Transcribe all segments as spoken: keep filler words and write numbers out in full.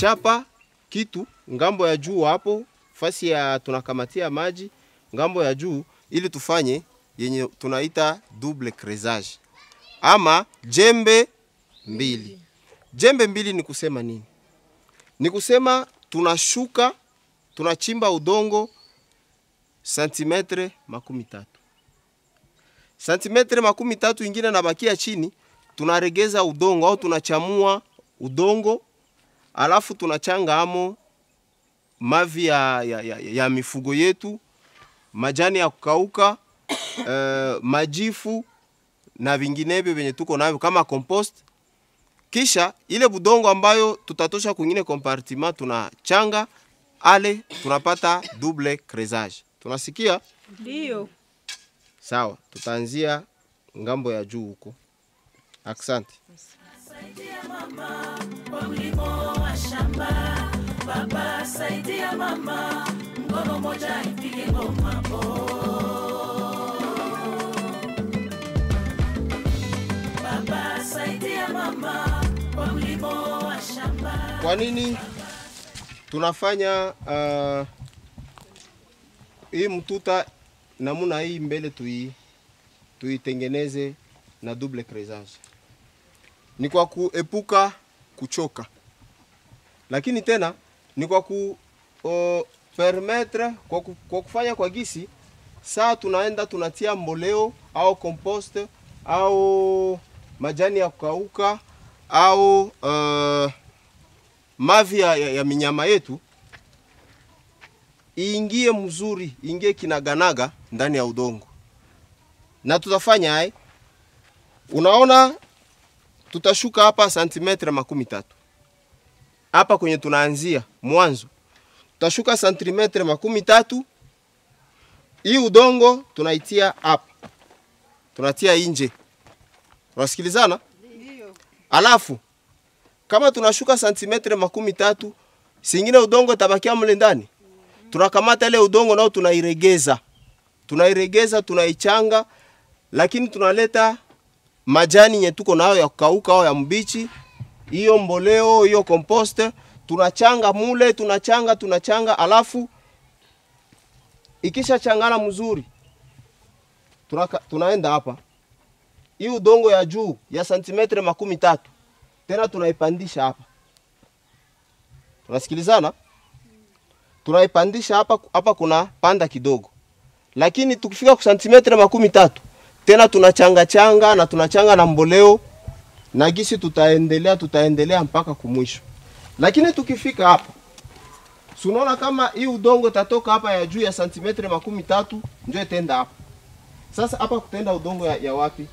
tunachapa kitu ngambo ya juu hapo fasi ya tunakamatia maji ngambo ya juu ili tufanye yenye tunaita double creusage ama jembe mbili. Jembe mbili ni kusema nini? Ni kusema tunashuka, tunachimba udongo santimetre makumi tatu. Santimetre makumi tatu ingine na bakia chini, tunaregeza udongo au tunachamua udongo, alafu tunachanga amo mavi ya, ya, ya, ya mifugo yetu, majani ya kukauka, uh, majifu na vinginevyo venye tuko navyo kama compost. Kisha ile budongo ambayo tutatosha kwingine compartiment tunachanga ale tunapata double creusage. Tunasikia? Ndio. Sawa, tutaanzia ngambo ya juu huko. Asante. Saidia mama kwa mlimo wa shamba. Baba saidia mama, mkono moja ipige ngoma po. Baba saidia mama kwa mlimo wa shamba. Kwa nini tunafanya uh, hii mtuta namuna hii mbele tui tuitengeneze na double creusage? Ni kwa kuepuka kuchoka. Lakini tena ni kwa ku uh, permettre kwa, ku, kwa kufanya kwa gisi saa tunaenda tunatia mboleo au compost au majani ya kukauka au uh, mavi ya, ya, ya minyama yetu iingie mzuri, ingie kinaganaga ndani ya udongo. Na tutafanya hai, unaona tutashuka hapa santimetre makumi tatu. Hapa kwenye tunaanzia mwanzo tutashuka santimetre makumi tatu. Hii udongo tunaitia hapa, tunatia nje. Unasikilizana? Ndio. Alafu kama tunashuka santimetre makumi tatu, singine udongo tabakia mle ndani. Tunakamata ile udongo nao tunairegeza. Tunairegeza, tunaichanga, lakini tunaleta majani yenye tuko nayo ya kukauka au ya mbichi, hiyo mboleo, hiyo compost, tunachanga mule, tunachanga, tunachanga, alafu ikisha changana mzuri, tunaka, tunaenda hapa. Hii udongo ya juu ya santimetre makumi tatu, tena tunaipandisha hapa. Tunasikilizana? Tunaipandisha hapa, hapa kuna panda kidogo. Lakini tukifika kwa santimetre makumi tatu, tena tunachanga changa na tunachanga na mboleo na gisi tutaendelea tutaendelea mpaka kumwisho. Lakini tukifika hapa, unaona kama hii udongo tatoka hapa ya juu ya santimetre makumi tatu, ndio itaenda hapa. Sasa hapa kutaenda udongo ya, ya wapi?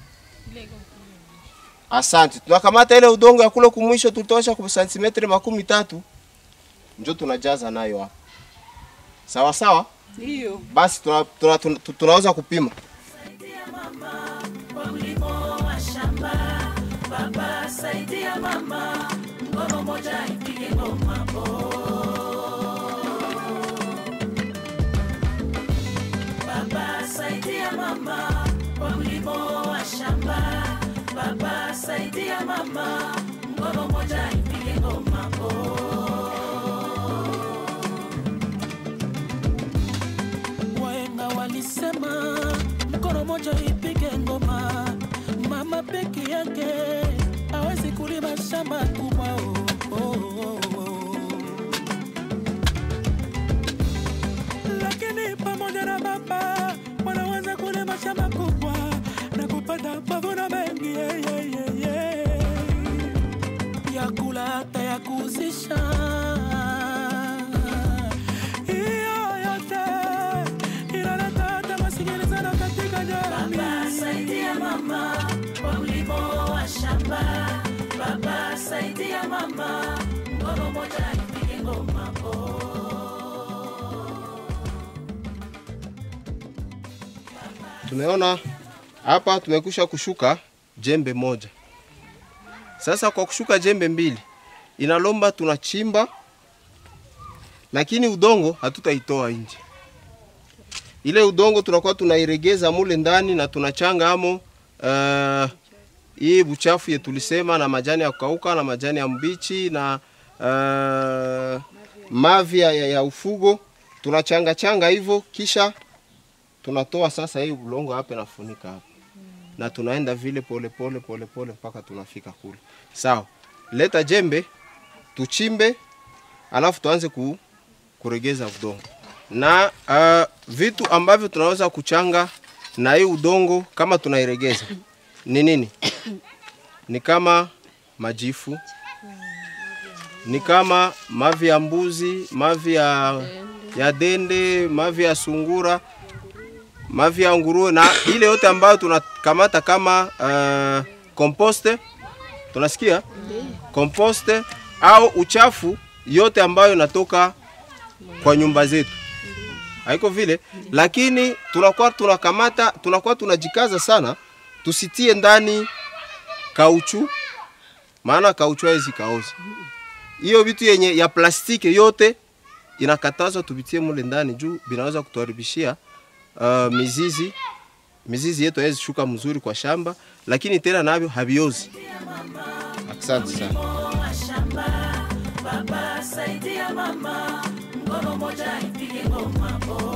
Asante. Tunakamata ile udongo ya kule kumwisho tutosha kwa santimetre makumi tatu, ndio tunajaza nayo hapa. Sawa sawa? Ndio. Basi tuna, tuna, tuna, tunaweza kupima. Saidia mama kwa mlimo wa shamba. Baba saidia mama, mkono moja ipige ngoma po. Baba saidia mama kwa mlimo wa shamba. Baba saidia mama, mkono moja ipige ngoma po. Wahenga walisema mkono moja ipige ngoma. Mama peke yake hawezi kulima shamba kubwa. Oh, oh, oh. Lakini pamoja na baba wanaweza kulima shamba kubwa na kupata mavuno mengi, yeah, yeah, yeah, yeah. Ya kula hata ya kuuzisha. Hiyo yote inaleta hata masikilizano katika jamii. Baba saidia mama kwa mlimo wa shamba. Baba saidia mama, mkono moja ipige ngoma po. Tumeona hapa tumekusha kushuka jembe moja. Sasa kwa kushuka jembe mbili, inalomba tunachimba, lakini udongo hatutaitoa nje. Ile udongo tunakuwa tunairegeza mule ndani na tunachanga amo uh, hii buchafu yetu tulisema na majani ya kukauka na majani ya mbichi na uh, mavi ya, ya ufugo, tunachanga changa hivyo, kisha tunatoa sasa hii ulongo hapa na funika hapa. Na tunaenda vile pole pole pole pole mpaka tunafika kule. Sawa. Leta jembe, tuchimbe, alafu tuanze ku, kuregeza udongo. Na uh, vitu ambavyo tunaweza kuchanga na hii udongo kama tunairegeza ni nini? Ni kama majifu, ni kama mavi ya mbuzi, mavi ya, ya dende, mavi ya sungura, mavi ya nguruwe, na ile yote ambayo tunakamata kama uh, komposte. Tunasikia? Komposte au uchafu yote ambayo natoka kwa nyumba zetu. Haiko vile, lakini tunakuwa tunakamata, tunakuwa tunajikaza sana tusitie ndani kauchu, maana kauchu hizi kaoza. Hiyo vitu yenye ya plastiki yote inakatazwa tubitie mule ndani juu binaweza kutuharibishia uh, mizizi. Mizizi yetu haiwezi shuka mzuri kwa shamba, lakini tena navyo haviozi. Asante sana. Baba saidia mama, mkono moja ipige ngoma.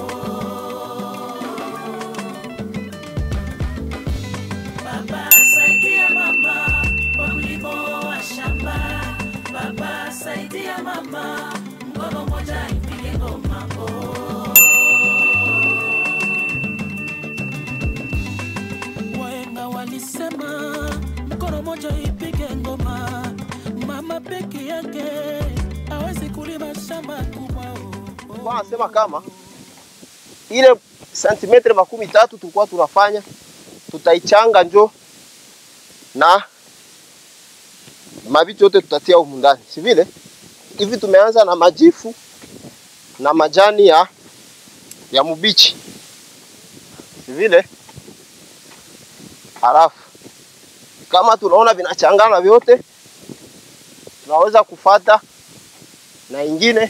Baba saidia mama, kwa mlimo wa shamba. Baba saidia mama, mkono moja ipige ngoma. Wahenga walisema mkono moja ipige ngoma. Mama peke yake hawezi kulima shamba kubwa. Kwa nasema kama ile santimetre makumi tatu tulikuwa tunafanya, tutaichanga njo na mabitu yote tutatia humu ndani. Si vile? Hivi tumeanza na majifu na majani ya ya mubichi. Si vile? Halafu kama tunaona vinachangana vyote, tunaweza kufata na ingine.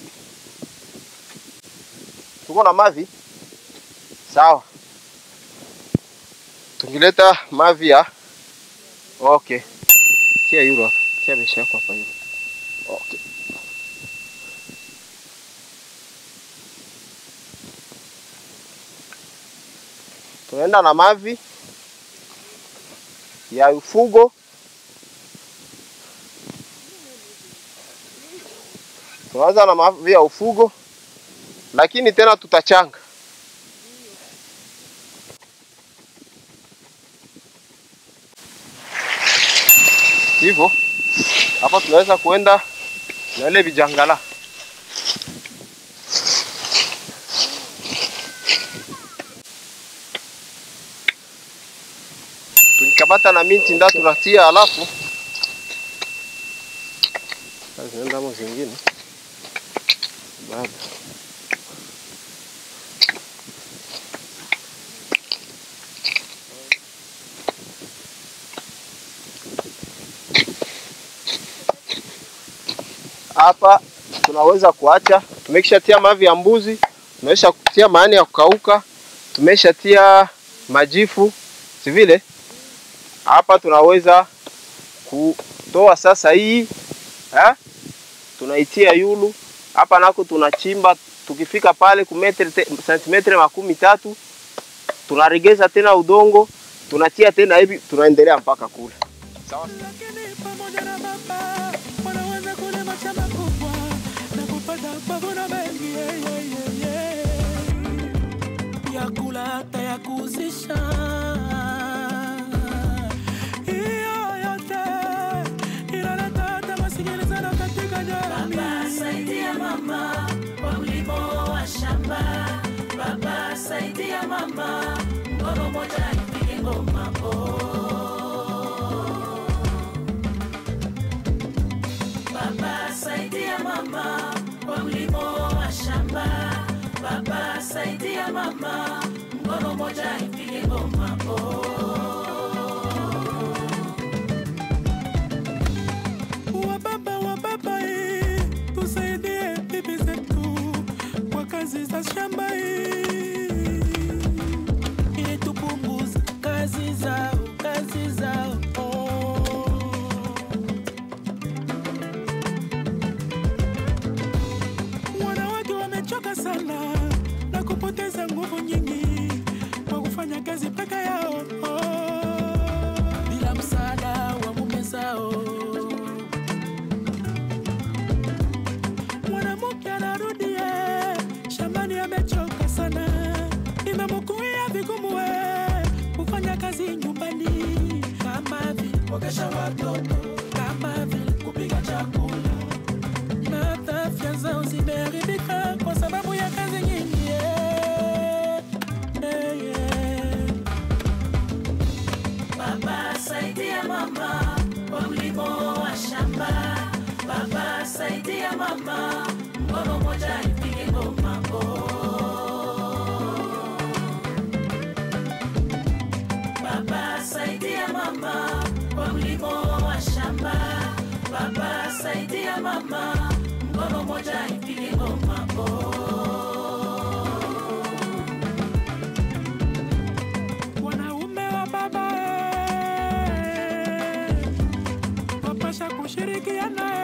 Tuko na mavi. Sawa. Tungileta mavi ya okay. Tia yuro hapa. Tia besha kwa hapa yuro. Okay. Tunaenda na mavi ya ufugo. Tunaanza na mavi ya ufugo, lakini tena tutachanga. Hivyo hapa tunaweza kuenda na ile vijangala. Tunikabata na minti nda tunatia, alafu sasa nenda mo zingine. Baba. Hapa tunaweza kuacha, tumekishatia mavi ya mbuzi, tumesha kutia maani ya kukauka, tumeshatia majifu, si vile? Hapa tunaweza kutoa sasa hii, eh? Tunaitia yulu. Hapa nako tunachimba, tukifika pale kumetre santimetre makumi tatu, tunaregeza tena udongo, tunatia tena hivi, tunaendelea mpaka kule. Sawa? Lakini pamoja na baba, wanaweza kule mashamba kubwa na kupata mavuno mengi, ya kula hata ya kuuzisha. Mama, kwa mlimo wa shamba. Baba saidia mama, mkono moja ipige ngoma. Baba saidia mama, kwa mlimo wa shamba. Baba saidia mama, mkono moja ipige ngoma. Wa baba wa baba eh, tusaidie bibi zetu kwa kazi za shamba hii, ili tupunguze kazi zao, kazi zao. Oh. kuna mkuya vigumu we kufanya kazi nyumbani, kama vile kuogesha watoto, kama vile kupiga chakula, na afya zao zimeharibika kwa sababu ya kazi nyingi. Yeah. Yeah, yeah. Baba saidia mama kwa mlimo wa shamba, baba saidia mama mkono moja ipige ngoma. Baba saidia mama kwa mlimo wa shamba, baba saidia mama mkono moja ipige ngoma. Wanaume wa baba wapasha kushirikiana